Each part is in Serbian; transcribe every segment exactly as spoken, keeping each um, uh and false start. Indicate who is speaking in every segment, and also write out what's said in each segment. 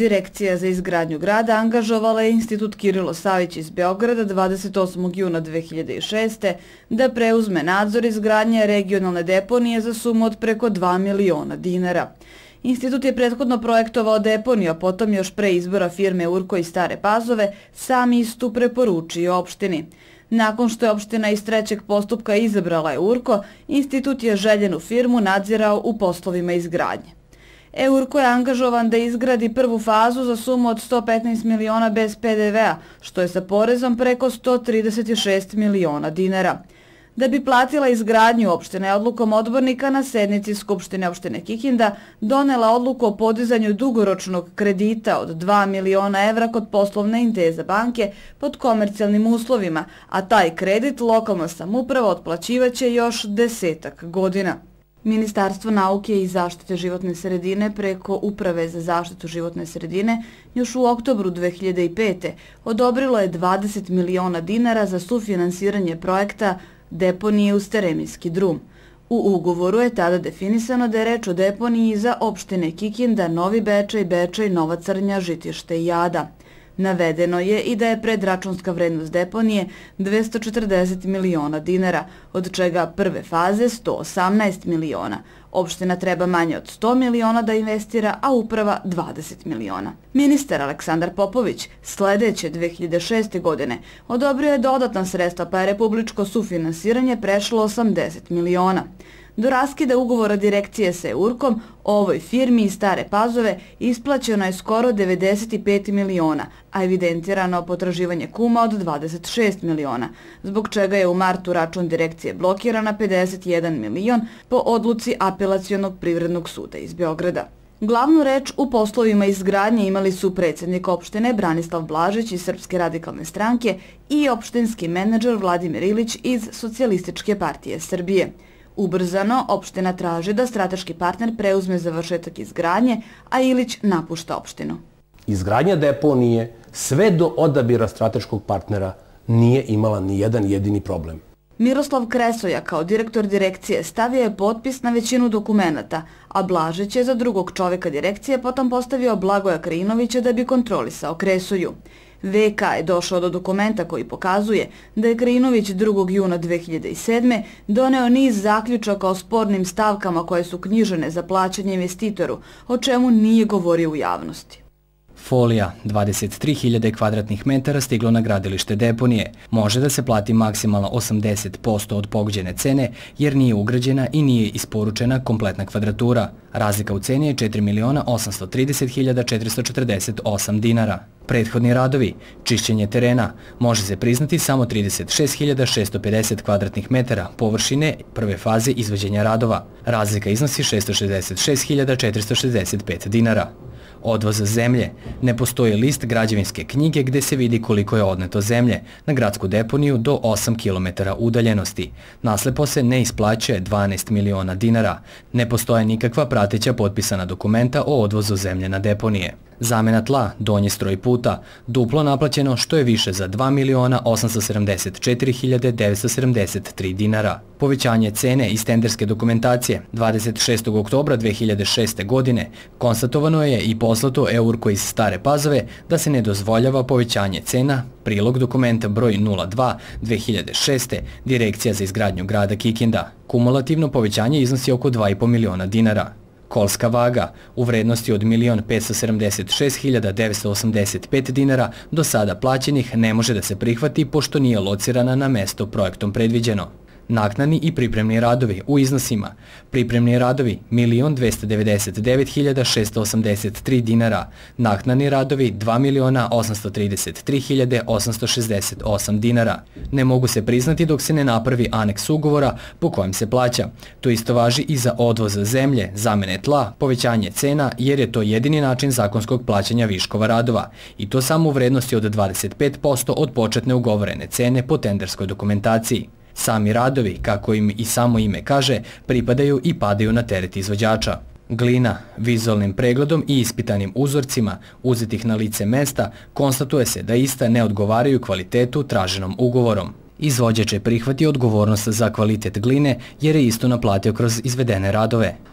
Speaker 1: Direkcija za izgradnju grada angažovala je Institut Kirilo Savić iz Beograda dvadeset osmog juna dve hiljade šeste. da preuzme nadzor izgradnje regionalne deponije za sumu od preko dva miliona dinara. Institut je prethodno projektovao deponiju, a potom još pre izbora firme Urko iz Stare Pazove sam istu preporučio opštini. Nakon što je opština iz trećeg postupka izabrala je Urko, institut je željenu firmu nadzirao u poslovima izgradnje. E-Urko je angažovan da izgradi prvu fazu za sumu od sto petnaest miliona bez pe de ve a, što je sa porezom preko sto trideset šest miliona dinara. Da bi platila izgradnju, opština je odlukom odbornika na sednici Skupštine opštine Kikinda donela odluku o podizanju dugoročnog kredita od dva miliona evra kod poslovne Inteza banke pod komercijalnim uslovima, a taj kredit lokalna samouprava otplaćivaće još desetak godina. Ministarstvo nauke i zaštite životne sredine preko Uprave za zaštitu životne sredine još u oktobru dve hiljade pete. odobrilo je dvadeset miliona dinara za sufinansiranje projekta deponije uz Teremijski drum. U ugovoru je tada definisano da je reč o deponiji za opštine Kikinda, Novi Bečej, Bečej, Nova Crnja, Žitište i Ada. Navedeno je i da je predračunska vrednost deponije dvesta četrdeset miliona dinara, od čega prve faze sto osamnaest miliona. Opština treba manje od sto miliona da investira, a uprava dvadeset miliona. Ministar Aleksandar Popović sledeće dve hiljade šeste. godine odobrio je dodatna sredstva, pa je republičko sufinansiranje prešlo osamdeset miliona. Do raskida ugovora direkcije sa E-Urkom, ovoj firmi iz Stare Pazove isplaćeno je skoro devedeset pet miliona, a evidentirano potraživanje kuma od dvadeset šest miliona, zbog čega je u martu račun direkcije blokiran na pedeset jedan milion po odluci Apelacionog privrednog suda iz Beograda. Glavnu reč u poslovima izgradnje imali su predsjednik opštine Branislav Blažić iz Srpske radikalne stranke i opštinski menadžer Vladimir Ilić iz Socijalističke partije Srbije. Ubrzano, opština traži da strateški partner preuzme završetak izgradnje, a Ilić napušta opštinu.
Speaker 2: Izgradnja deponije sve do odabira strateškog partnera nije imala ni jedan jedini problem.
Speaker 1: Miroslav Kresoja kao direktor direkcije stavio je potpis na većinu dokumenata, a Blažić je za drugog čoveka direkcije potom postavio Blagoja Krinovića da bi kontrolisao Kresoju. ve ka je došao do dokumenta koji pokazuje da je Krinović drugog juna dve hiljade sedme. doneo niz zaključaka o spornim stavkama koje su knjižene za plaćanje investitoru, o čemu nije govorio u javnosti.
Speaker 3: Folija, dvadeset tri hiljade kvadratnih metara stiglo na gradilište deponije. Može da se plati maksimalno osamdeset posto od pogođene cene jer nije ugrađena i nije isporučena kompletna kvadratura. Razlika u ceni je četiri miliona osamsto trideset hiljada četiristo četrdeset osam dinara. Prethodni radovi, čišćenje terena, može se priznati samo trideset šest hiljada šesto pedeset kvadratnih metara površine prve faze izvođenja radova. Razlika iznosi šesto šezdeset šest hiljada četiristo šezdeset pet dinara. Odvoz zemlje. Ne postoji list građevinske knjige gde se vidi koliko je odneto zemlje na gradsku deponiju do osam kilometara udaljenosti. Naslepo se ne isplaćuje dvanaest miliona dinara. Ne postoje nikakva prateća potpisana dokumenta o odvozu zemlje na deponije. Zamena tla, donji stroj puta, duplo naplaćeno što je više za dva miliona osamsto sedamdeset četiri hiljade devetsto sedamdeset tri dinara. Povećanje cene iz tenderske dokumentacije. dvadeset šestog oktobra dve hiljade šeste. godine konstatovano je i poslato E-Urko iz Stare Pazove da se ne dozvoljava povećanje cena, prilog dokumenta broj nula dva dve hiljade šeste. Direkcija za izgradnju grada Kikinda. Kumulativno povećanje iznosi oko dva i po miliona dinara. Kolska vaga u vrednosti od milion petsto sedamdeset šest hiljada devetsto osamdeset pet dinara do sada plaćenih ne može da se prihvati pošto nije locirana na mesto projektom predviđeno. Naknadni i pripremni radovi u iznosima. Pripremni radovi milion dvesta devedeset devet hiljada šesto osamdeset tri dinara. Naknadni radovi dva miliona osamsto trideset tri hiljade osamsto šezdeset osam dinara. Ne mogu se priznati dok se ne napravi aneks ugovora po kojem se plaća. To isto važi i za odvoz zemlje, zamene tla, povećanje cena jer je to jedini način zakonskog plaćanja viškova radova. I to samo u vrednosti od dvadeset pet posto od početne ugovorene cene po tenderskoj dokumentaciji. Sami radovi, kako im i samo ime kaže, pripadaju i padaju na teret izvođača. Glina, vizualnim pregledom i ispitanim uzorcima uzetih na lice mesta, konstatuje se da ista ne odgovaraju kvalitetu traženom ugovorom. Izvođač je prihvatio odgovornost za kvalitet gline jer je isto naplatio kroz izvedene radove.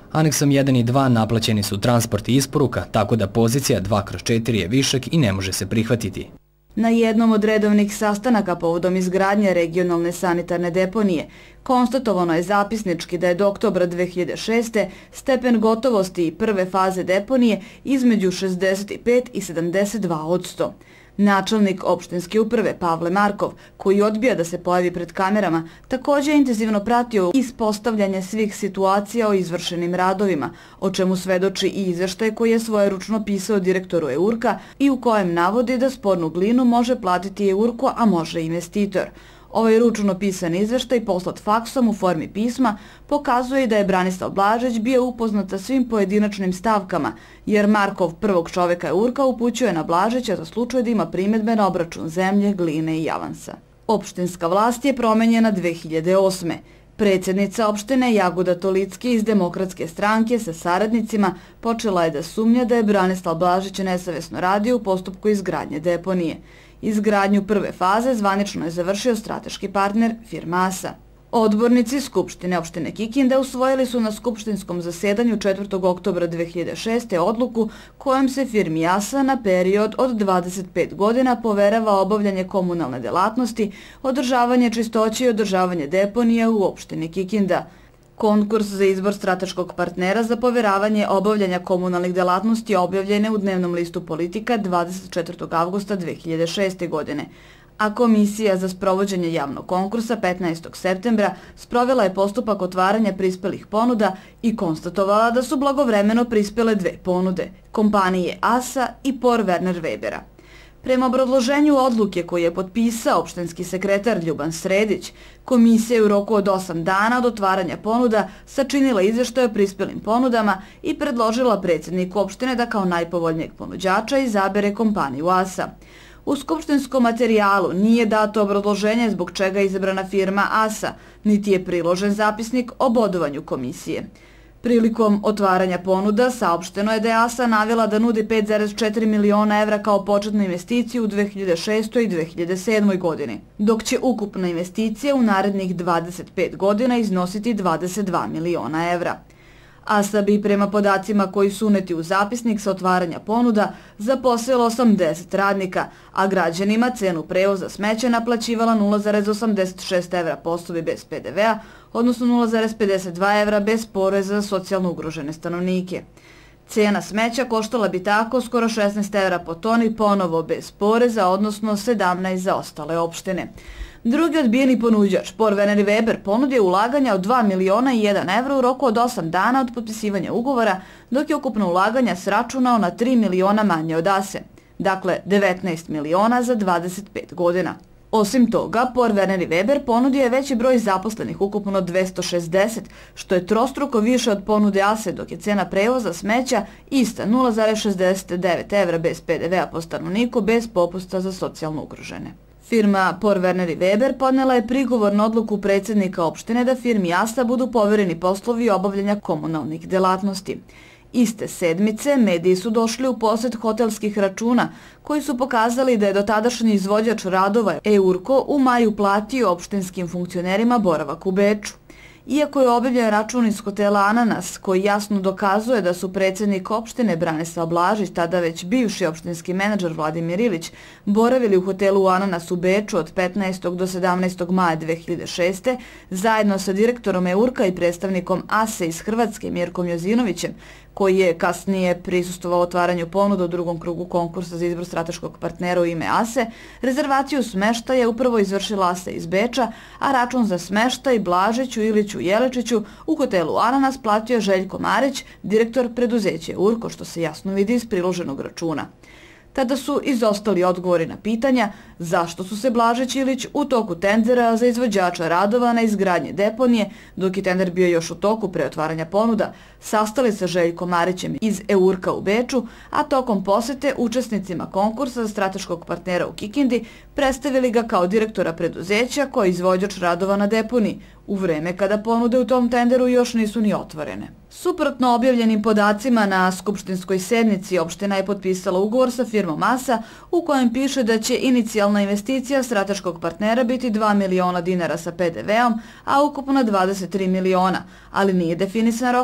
Speaker 3: Aneksom jedan i dva naplaćeni su transport i isporuka, tako da pozicija dva kroz četiri je višak i ne može se prihvatiti.
Speaker 1: Na jednom od redovnih sastanaka povodom izgradnje regionalne sanitarne deponije konstatovano je zapisnički da je do oktobra dve hiljade šeste. stepen gotovosti prve faze deponije između šezdeset pet i sedamdeset dva odsto. Načelnik opštinske uprave Pavle Markov, koji odbija da se pojavi pred kamerama, također je intenzivno pratio ispostavljanje svih situacija o izvršenim radovima, o čemu svedoči i izveštaj koji je svojeručno pisao direktoru EURKA i u kojem navodi da spornu glinu može platiti EURKO, a može investitor. Ovaj ručno pisan izveštaj poslat faksom u formi pisma pokazuje da je Branislav Blažić bio upoznat sa svim pojedinačnim stavkama, jer Markov, prvog čoveka EURKA, upućuje na Blažića za slučaj da ima primedbe na obračun zemlje, gline i avansa. Opštinska vlast je promenjena dve hiljade osme. Predsjednica opštine Jagoda Tolicki iz Demokratske stranke sa saradnicima počela je da sumnja da je Branislav Blažić nesavesno radio u postupku izgradnje deponije. Izgradnju prve faze zvanično je završio strateški partner firma ASA. Odbornici Skupštine opštine Kikinda usvojili su na skupštinskom zasedanju četvrtog oktobra dve hiljade šeste. odluku kojom se firmi ASA na period od dvadeset pet godina poverava obavljanje komunalne delatnosti, održavanje čistoće i održavanje deponija u opštini Kikinda. Konkurs za izbor strateškog partnera za poveravanje obavljanja komunalnih delatnosti objavljen je u dnevnom listu Politika dvadeset četvrtog avgusta dve hiljade šeste. godine, a Komisija za sprovođenje javnog konkursa petnaestog septembra sprovela je postupak otvaranja prispelih ponuda i konstatovala da su blagovremeno prispele dve ponude, kompanije ASA i Por Werner Webera. Prema obrazloženju odluke koju je potpisao opštinski sekretar Ljuban Sredić, komisija je u roku od osam dana od otvaranja ponuda sačinila izveštaj o prispelim ponudama i predložila predsjedniku opštine da kao najpovoljnijeg ponuđača izabere kompaniju ASA. U skupštinskom materijalu nije dato obrazloženje zbog čega je izabrana firma ASA, niti je priložen zapisnik o bodovanju komisije. Prilikom otvaranja ponuda saopšteno je da je ASA navela da nudi pet zarez četiri miliona evra kao početnu investiciju u dve hiljade šestoj. i dve hiljade sedmoj. godini, dok će ukupna investicija u narednih dvadeset pet godina iznositi dvadeset dva miliona evra. ASA bi prema podacima koji su uneti u zapisnik sa otvaranja ponuda zaposlila osamdeset radnika, a građanima cenu prevoza smeća naplaćivala nula zarez osamdeset šest evra po osobi bez pe de vea, odnosno nula zarez pedeset dva evra bez poreza za socijalno ugrožene stanovnike. Cena smeća koštala bi tako skoro šesnaest evra po toni, ponovo bez poreza, odnosno sedamnaest za ostale opštine. Drugi odbijeni ponuđač, Por Werner Weber, ponudio ulaganja od dva miliona i jedan evra u roku od osam dana od potpisivanja ugovora, dok je ukupno ulaganja sračunao na tri miliona manje od ASE, dakle devetnaest miliona za dvadeset pet godina. Osim toga, Por Werner Weber ponudio je veći broj zaposlenih, ukupno dvesta šezdeset, što je trostruko više od ponude ASE, dok je cena prevoza smeća ista nula zarez šezdeset devet evra bez pe de vea po stanovniku bez popusta za socijalno ugrožene. Firma Por Werner Weber podnela je prigovor na odluku predsjednika opštine da firmi ASA budu povereni poslovi obavljanja komunalnih delatnosti. Iste sedmice mediji su došli u posjed hotelskih računa koji su pokazali da je dotadašnji izvođač radova EURKO u maju platio opštinskim funkcionerima boravak u Beču. Iako je objavljen račun iz hotela Ananas koji jasno dokazuje da su predsjednik opštine Branislav Blažić, tada već bivši opštinski menadžer Vladimir Ilić, boravili u hotelu Ananas u Beču od petnaestog do sedamnaestog maja dve hiljade šeste. zajedno sa direktorom EURKA i predstavnikom ASE iz Hrvatske Mirkom Jozinovićem, koji je kasnije prisustvovao otvaranju ponuda u drugom krugu konkursa za izbor strateškog partnera u ime ASE, rezervaciju smeštaja upravo izvršila ASA iz Beča, a račun za smeštaj Blažiću, Iliću i Jelečiću u hotelu Ananas platio je Željko Marić, direktor preduzeća EURKO, što se jasno vidi iz priloženog računa. Tada su izostali odgovori na pitanja zašto su se Blažić i Ilić u toku tendera za izvođača radova na izgradnje deponije, dok je tender bio još u toku pre otvaranja ponuda, sastali sa Željkom Marićem iz EURKA u Beču, a tokom posete učesnicima konkursa za strateškog partnera u Kikindi predstavili ga kao direktora preduzeća koji je izvođač radova na deponiji, u vreme kada ponude u tom tenderu još nisu ni otvorene. Suprotno objavljenim podacima na skupštinskoj sednici, opština je potpisala ugovor sa firmom ASA u kojem piše da će inicijalna investicija strateškog partnera biti dva miliona dinara sa pe de veom, a ukupno dvadeset tri miliona, ali nije definisan rok kada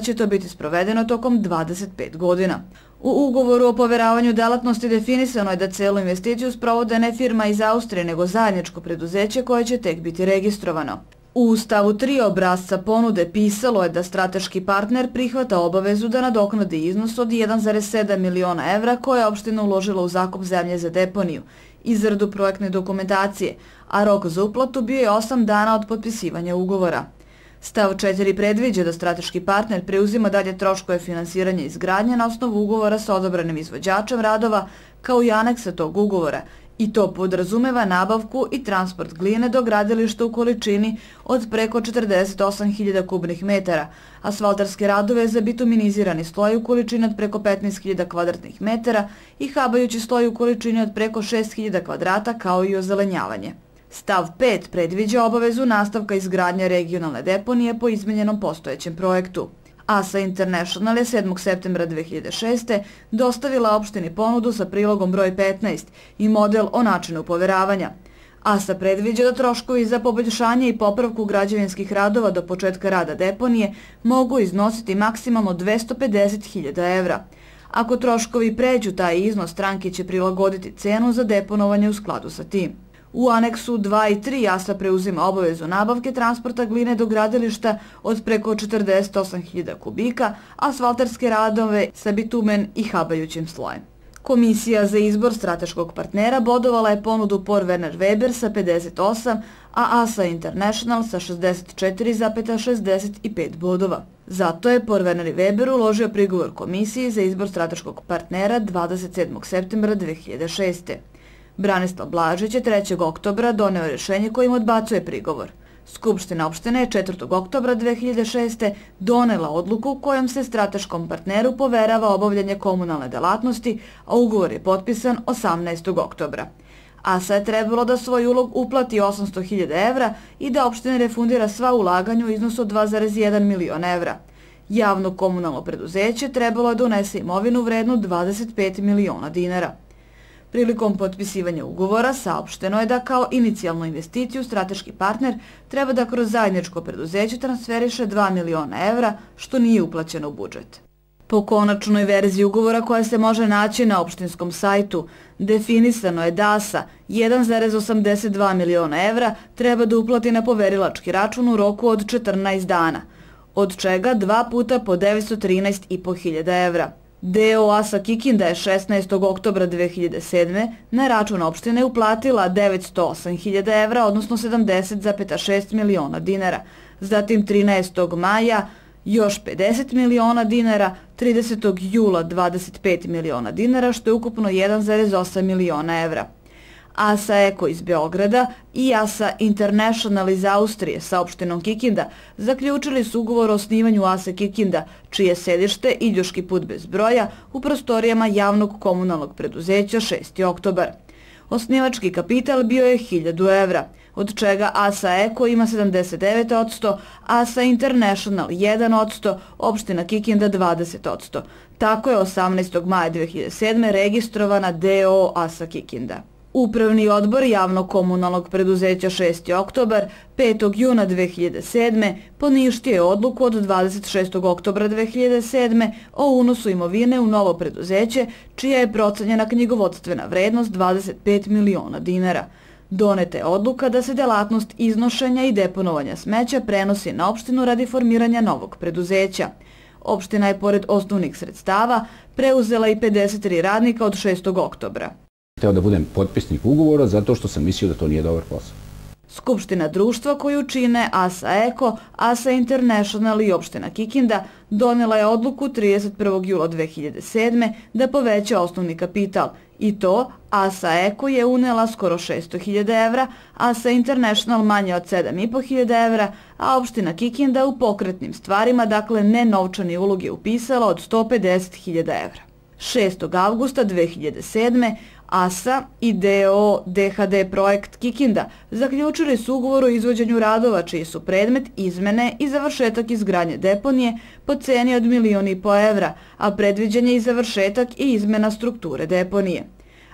Speaker 1: će to biti sprovedeno tokom dvadeset pet godina. U ugovoru o poveravanju delatnosti definisano je da celu investiciju sprovode ne firma iz Austrije, nego zajedničko preduzeće koje će tek biti registrovano. U stavu tri obrasca ponude pisalo je da strateški partner prihvata obavezu da nadoknadi iznos od jedan zarez sedam miliona evra koje je opština uložila u zakup zemlje za deponiju, izradu projektne dokumentacije, a rok za uplatu bio je osam dana od potpisivanja ugovora. Stav četiri predviđa da strateški partner preuzima dalje troškove finansiranja izgradnje na osnovu ugovora sa odabranim izvođačem radova kao i aneksa tog ugovora, i to podrazumeva nabavku i transport gline do gradilišta u količini od preko četrdeset osam hiljada kubnih metara, asfaltarske radove za bituminizirani sloj u količini od preko petnaest hiljada kvadratnih metara i habajući sloj u količini od preko šest hiljada kvadrata kao i ozelenjavanje. Stav pet predviđa obavezu nastavka izgradnje regionalne deponije po izmenjenom postojećem projektu. A S A International je sedmog septembra dve hiljade šeste. dostavila opštini ponudu sa prilogom broj petnaest i model o načinu poveravanja. A S A predviđa da troškovi za poboljšanje i popravku građevinskih radova do početka rada deponije mogu iznositi maksimalno dvesta pedeset hiljada evra. Ako troškovi pređu taj iznos, stranke će prilagoditi cenu za deponovanje u skladu sa tim. U aneksu dva i tri A S A preuzima obavezu nabavke transporta gline do gradilišta od preko četrdeset osam hiljada kubika, asfaltarske radove sa bitumen i habajućim slojem. Komisija za izbor strateškog partnera bodovala je ponudu Por Werner Weber sa pedeset osam, a A S A International sa šezdeset četiri zarez šezdeset pet bodova. Zato je Por Werner Weber uložio prigovor Komisiji za izbor strateškog partnera dvadeset sedmog septembra dve hiljade šeste. Branislav Blažić je trećeg oktobra doneo rješenje kojim odbacuje prigovor. Skupština opštine je četvrtog oktobra dve hiljade šeste. donela odluku kojom se strateškom partneru poverava obavljanje komunalne delatnosti, a ugovor je potpisan osamnaestog oktobra. A S A je trebalo da svoj ulog uplati osamsto hiljada evra i da opština refundira sva ulaganja u iznosu od dva zarez jedan miliona evra. Javno komunalno preduzeće trebalo je da unese imovinu vrednu dvadeset pet miliona dinara. Prilikom potpisivanja ugovora saopšteno je da kao inicijalnu investiciju strateški partner treba da kroz zajedničko preduzeće transferiše dva miliona evra, što nije uplaćeno u budžet. Po konačnoj verziji ugovora koja se može naći na opštinskom sajtu, definisano je da A S A jedan zarez osamdeset dva miliona evra treba da uplati na poverilački račun u roku od četrnaest dana, od čega dva puta po devetsto trinaest i po hiljada evra. D O A S A Kikinda je šesnaestog oktobra dve hiljade sedme. na račun opštine uplatila devetsto osam hiljada evra, odnosno sedamdeset zarez šest miliona dinara. Zatim trinaestog maja još pedeset miliona dinara, tridesetog jula dvadeset pet miliona dinara, što je ukupno jedan zarez osam miliona evra. A S A Eko iz Beograda i A S A International iz Austrije sa opštinom Kikinda zaključili su ugovor o osnivanju A S A Kikinda, čije je sedište Iljuški put bez broja u prostorijama javnog komunalnog preduzeća šesti oktobar. Osnivački kapital bio je hiljadu evra, od čega A S A Eko ima sedamdeset devet posto, A S A International jedan posto, opština Kikinda dvadeset posto. Tako je osamnaestog maja dve hiljade sedme. registrovana D O O A S A Kikinda. Upravni odbor javnog komunalnog preduzeća šesti oktobar petog juna dve hiljade sedme. poništio je odluku od dvadeset šestog oktobra dve hiljade sedme. o unosu imovine u novo preduzeće, čija je procenjena knjigovodstvena vrednost dvadeset pet miliona dinara. Doneta je odluka da se delatnost iznošenja i deponovanja smeća prenosi na opštinu radi formiranja novog preduzeća. Opština je pored osnovnih sredstava preuzela i pedeset tri radnika od šestog oktobra.
Speaker 4: Hteo da budem potpisnik ugovora zato što sam mislio da to nije dobar posao.
Speaker 1: Skupština društva koju čine A S A Eko, A S A International i opština Kikinda donela je odluku trideset prvog jula dve hiljade sedme. da poveća osnovni kapital i to A S A Eko je unela skoro šesto hiljada evra, A S A International manje od sedam i po hiljada evra, a opština Kikinda u pokretnim stvarima, dakle ne novčani ulog, je upisala od sto pedeset hiljada evra. šestog avgusta dve hiljade sedme. A S A i D O O D H D Projekt Kikinda zaključili su ugovor o izvođenju radova čiji su predmet izmene i završetak izgradnje deponije po ceni od milion i po evra, a predviđen je i završetak i izmena strukture deponije.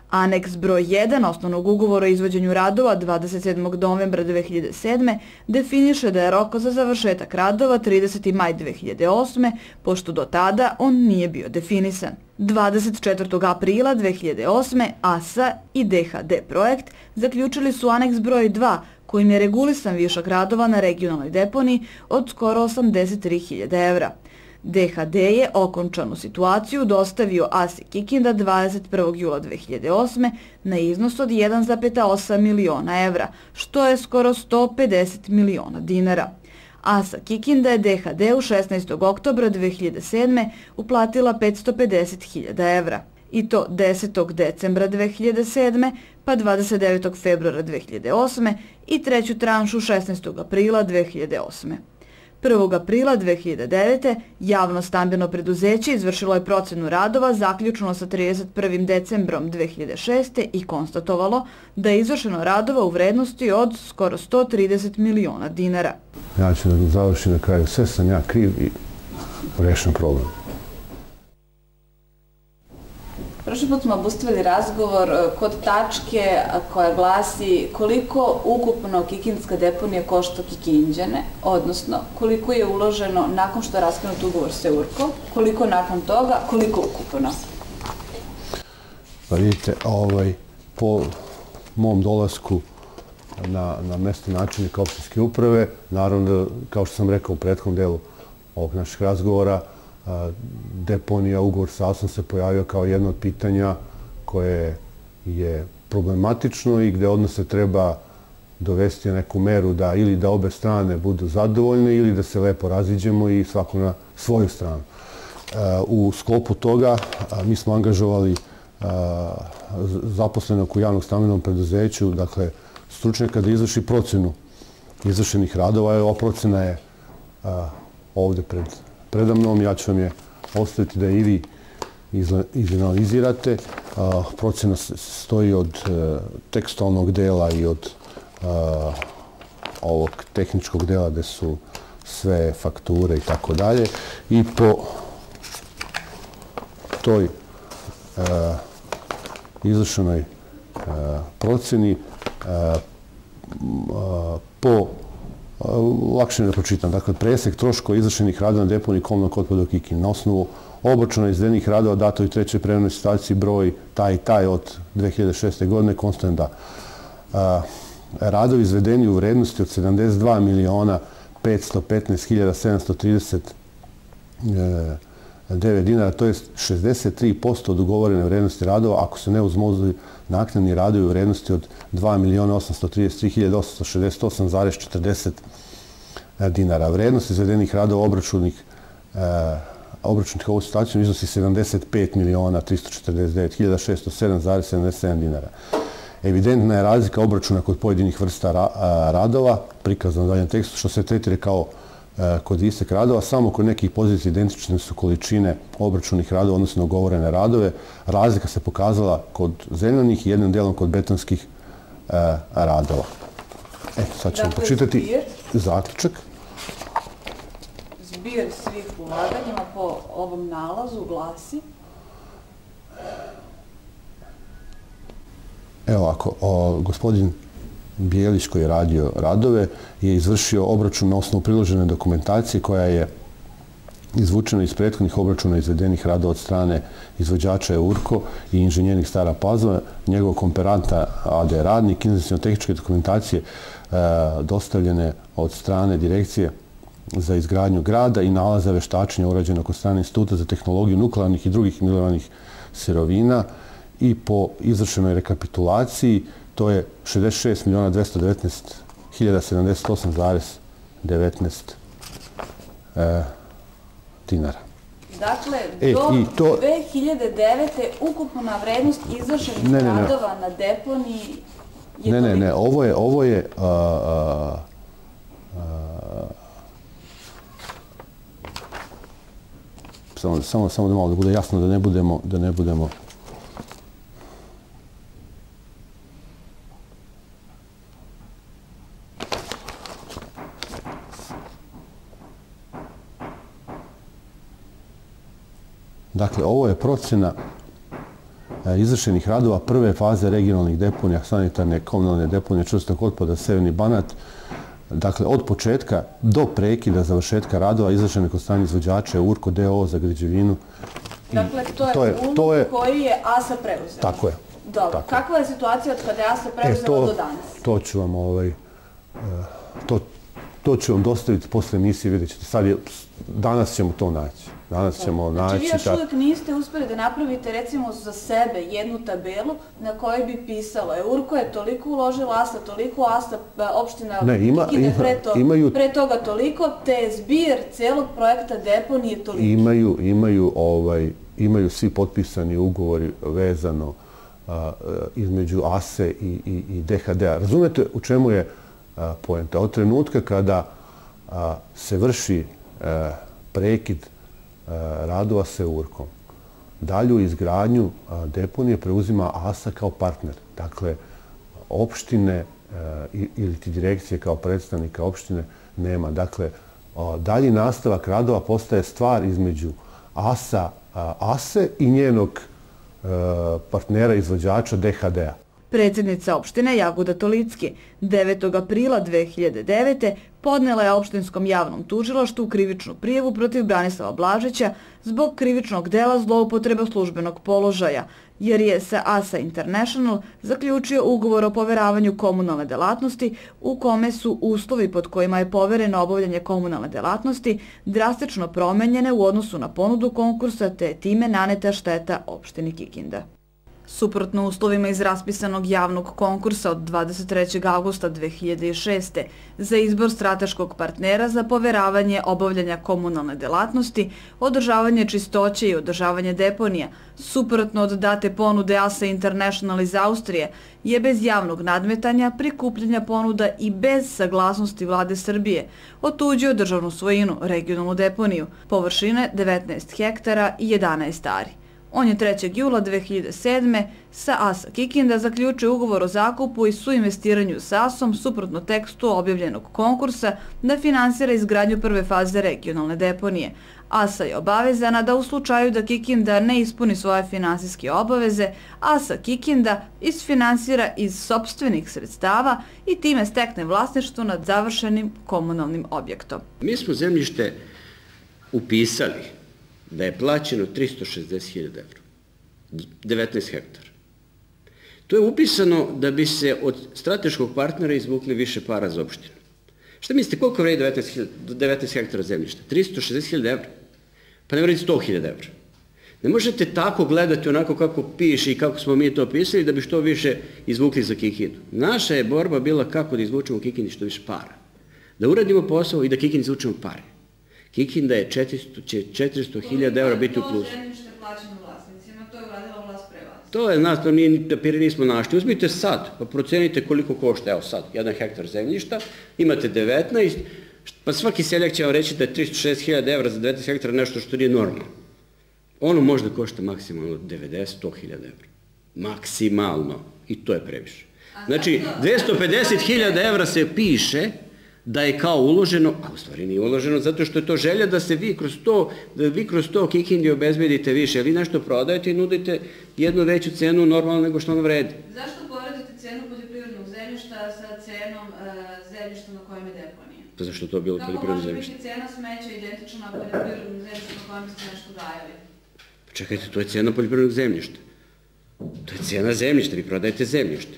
Speaker 1: Aneks broj jedan osnovnog ugovora o izvođenju radova dvadeset sedmog novembra dve hiljade sedme definiše da je rok za završetak radova trideseti maj dve hiljade osme, pošto do tada on nije bio definisan. dvadeset četvrtog aprila dve hiljade osme A S A i D H D projekt zaključili su aneks broj dva kojim je regulisan višak radova na regionalnoj deponiji od skoro osamdeset tri hiljade evra. D H D je okončanu situaciju dostavio A S I Kikinda dvadeset prvog jula dve hiljade osme na iznos od jedan zarez osam miliona evra, što je skoro sto pedeset miliona dinara. A S A Kikinda je D H D-u šesnaestog oktobra dve hiljade sedme uplatila petsto pedeset hiljada evra. I to desetog decembra dve hiljade sedme, pa dvadeset devetog februara dve hiljade osme i treću tranšu šesnaestog aprila dve hiljade osme. prvog aprila dve hiljade devete. javno stambeno preduzeće izvršilo je procenu radova zaključno sa trideset prvim decembrom dve hiljade šeste. i konstatovalo da je izvršeno radova u vrednosti od skoro sto trideset miliona dinara.
Speaker 5: Ja ću da završim na kraju. Sve sam ja kriv i rešen problem.
Speaker 1: Prošli put smo obustavili razgovor kod tačke koja glasi koliko ukupno Kikindska deponija košta Kikinđane, odnosno koliko je uloženo nakon što je raskinut ugovor sa Eurko, koliko nakon toga, koliko ukupno.
Speaker 5: Pa vidite, ovaj, po mom dolasku na, na mesto načelnika opštinske uprave, naravno, kao što sam rekao u prethodnom delu ovog našeg razgovora, deponija, ugovor sa A S om se pojavio kao jedno od pitanja koje je problematično i gde odnose treba dovesti neku meru da ili da obe strane budu zadovoljne ili da se lepo raziđemo i svako na svoju stranu. U sklopu toga mi smo angažovali zaposlenog u javnog stambenom preduzeću, dakle stručnjaka da izvrši procenu izvršenih radova. Ova procena je ovde pred preda mnom, ja ću vam je ostaviti da i vi izanalizirate. Procena stoji od tekstualnog dela i od ovog tehničkog dela gde su sve fakture i tako dalje. I po toj izvršenoj proceni, po lakše ne pročitam. Dakle, presek troškova izvršenih radova na deponiji komunalnog otpada u Kikindi. Na osnovu obračuna izvedenih radova dato i trećoj prevremenoj situaciji broj taj i taj od dve hiljade šeste. godine konstatujem da radovi izvedeni u vrednosti od sedamdeset dva miliona petsto petnaest hiljada sedamsto trideset devet dinara, to je šezdeset tri posto od ugovorene vrednosti radova, ako se ne uzmu naknadni radovi u vrednosti od dva miliona osamsto trideset tri hiljade osamsto šezdeset osam zarez četrdeset dinara. Vrednost izvedenih radova obračunih obračunih ovu situaciju iznosi sedamdeset pet miliona tristo četrdeset devet hiljada šesto sedam zarez sedamdeset sedam dinara. Evidentna je razlika obračuna kod pojedinih vrsta radova, prikazano u daljem tekstu, što se tretira kao kod istek radova. Samo kod nekih pozicija identične su količine obračunih radova, odnosno ugovorene radove. Razlika se pokazala kod zemljanih i jednim delom kod betonskih radova. E, sad ćemo počitati zaključak.
Speaker 1: Zbir svih ulaganjima po ovom nalazu glasi?
Speaker 5: Evo ako, gospodin Bijelić koji je radio radove je izvršio obračun na osnovu priložene dokumentacije koja je izvučena iz prethodnih obračuna izvedenih radova od strane izvođača Eurko i inženjernih Stara Pazova, njegovog komperanta A D Radnik, investiciono-tehničke dokumentacije dostavljene od strane Direkcije za izgradnju grada i nalaza veštačenja urađenog od strane Instituta za tehnologiju nuklearnih i drugih mineralnih sirovina i po izvršenoj rekapitulaciji to je šezdeset šest miliona dvesta devetnaest hiljada sedamdeset osam zarez devetnaest dinara.
Speaker 1: Dakle, do dve hiljade devete. ukupna vrednost izvršenih radova na deponiji je...
Speaker 5: Ne, ne, ne, ovo je... Ovo je samo da malo da bude jasno, da ne budemo... da ne budemo Dakle, ovo je procena izvršenih radova prve faze regionalnih deponija, sanitarne komunalne deponije čvrstog otpada Severni Banat. Dakle, od početka do prekida završetka radova izvršene kod strane izvođača Urko D O O za građevinu.
Speaker 1: Dakle, to je unuk koji je A S A preuzela.
Speaker 5: Tako je.
Speaker 1: Dobro, kakva je situacija od kada je A S A preuzela do danas?
Speaker 5: To ću vam ovaj... To ću vam dostaviti posle emisije, vidjet ćete. Sad je, danas ćemo to naći. Danas ćemo naći...
Speaker 1: Znači vi još uvijek niste uspjeli da napravite recimo za sebe jednu tabelu na kojoj bi pisalo je Urko je toliko uložila, A S A toliko, A S A opština Kikinde pre toga toliko, te zbir cijelog projekta deponije toliko.
Speaker 5: Imaju, imaju, ovaj, imaju svi potpisani ugovori vezano a, između A S E i, i, i D H D-a. Razumete u čemu je a, poenta? Od trenutka kada a, se vrši a, prekid radova sa Urkom. Dalju izgradnju deponije preuzima A S A kao partner. Dakle, opštine ili ti direkcije kao predstavnika opštine nema. Dakle, dalji nastavak radova postaje stvar između A S A, A S E i njenog partnera izvođača D H D-a.
Speaker 1: Predsjednica opštine Jagoda Tolicki devetog aprila dve hiljade devete. podnela je opštinskom javnom tužilaštvu krivičnu prijavu protiv Branislava Blažića zbog krivičnog dela zloupotrebe službenog položaja, jer je sa A S A International zaključio ugovor o poveravanju komunalne delatnosti u kome su uslovi pod kojima je povereno obavljanje komunalne delatnosti drastično promenjene u odnosu na ponudu konkursa te time naneta šteta opštini Kikinda. Suprotno uslovima iz raspisanog javnog konkursa od dvadeset trećeg avgusta dve hiljade šeste. za izbor strateškog partnera za poveravanje obavljanja komunalne delatnosti, održavanje čistoće i održavanje deponija, suprotno od date ponude A S A International iz Austrije, je bez javnog nadmetanja, prikupljanja ponuda i bez saglasnosti Vlade Srbije otuđio državnu svojinu, regionalnu deponiju, površine devetnaest hektara i jedanaest ari. On je trećeg jula dve hiljade sedme. sa A S A Kikinda zaključio ugovor o zakupu i suinvestiranju s A S om suprotno tekstu objavljenog konkursa da finansira izgradnju prve faze regionalne deponije. A S A je obavezana da u slučaju da Kikinda ne ispuni svoje finansijske obaveze, A S A Kikinda isfinansira iz sopstvenih sredstava i time stekne vlasništvo nad završenim komunalnim objektom.
Speaker 6: Mi smo zemljište upisali da je plaćeno tristo šezdeset hiljada evra, devetnaest hektara. To je upisano da bi se od strateškog partnera izvukli više para za opštinu. Šta mislite, koliko vredi devetnaest hektara zemljišta? tristo šezdeset hiljada evra? Pa ne vredi sto hiljada evra. Ne možete tako gledati onako kako piše i kako smo mi to pisali da bi što više izvukli za Kikindu. Naša je borba bila kako da izvučemo Kikindi što više para. Da uradimo posao i da Kikindi izvučemo pare. Kikinda je četiristo hiljada evra biti u plusu.
Speaker 1: To zemljište plaćeno vlasnicima, to je uradila vlast pre vas.
Speaker 6: To je, nas, to mi papiri nismo našli. Uzmite sad, pa procenite koliko košta, evo sad, jedan hektar zemljišta, imate devetnaest, pa svaki seljak će vam reći da je tristo šezdeset hiljada evra za devetnaest hektara nešto što nije normalno. Ono možda košta maksimalno devedeset do sto hiljada evra. Maksimalno. I to je previše. Znači, dvesta pedeset hiljada evra se piše da je kao uloženo, a u stvari nije uloženo, zato što je to želja da se vi kroz to, da vi kroz to Kikindi obezbedite više, ali nešto prodajete i nudite jednu veću cenu normalno nego što ono vredi.
Speaker 1: Zašto poredite cenu poljoprivrednog zemljišta sa cenom zemljišta na kojem je deponija?
Speaker 6: Pa zašto to bilo poljoprivredno zemljište?
Speaker 1: Kako može biti cena smeća identična na poljoprivrednom zemljištu na kojem ste nešto dajali?
Speaker 6: Pa čekajte, to je cena poljoprivrednog zemljišta. To je cena zemljišta, vi prodajete zemljište.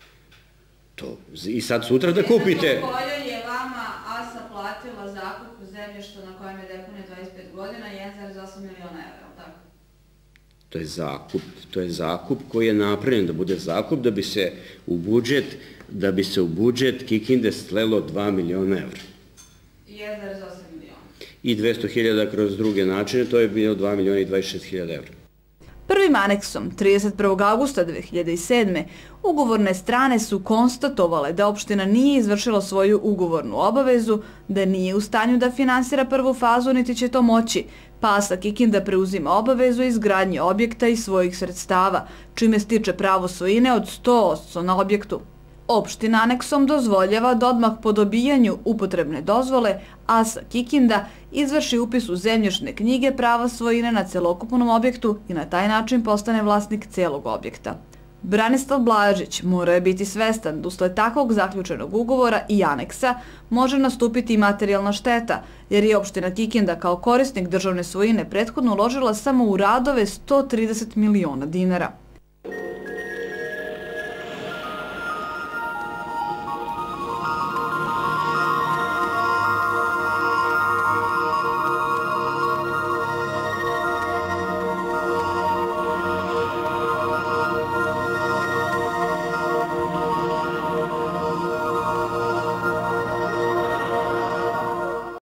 Speaker 6: To, i sad sutra da kupite...
Speaker 1: Cena po kojoj je vama A S A platila zakup zemljišta na kojem je deponija dvadeset pet godina jedan zarez osam miliona evra, tako?
Speaker 6: To je zakup, to je zakup koji je napravljen da bude zakup da bi se u budžet, da bi se u budžet Kikinde slelo dva miliona evra.
Speaker 1: jedan zarez osam miliona.
Speaker 6: I dvesta hiljada kroz druge načine, to je bilo dva miliona i dvadeset šest hiljada evra.
Speaker 1: Prvim aneksom trideset prvog avgusta dve hiljade sedme. ugovorne strane su konstatovale da opština nije izvršila svoju ugovornu obavezu, da nije u stanju da finansira prvu fazu, niti će to moći, pa A S A Kikinda preuzima obavezu izgradnje objekta iz svojih sredstava, čime stiče pravo svojine od sto posto na objektu. Opština aneksom dozvoljava da odmah po dobijanju upotrebne dozvole A S A Kikinda izvrši upis u zemljišne knjige prava svojine na celokupnom objektu i na taj način postane vlasnik celog objekta. Branislav Blažić mora je biti svestan da usled takvog zaključenog ugovora i aneksa može nastupiti i materijalna šteta, jer je opština Kikinda kao korisnik državne svojine prethodno uložila samo u radove sto trideset miliona dinara.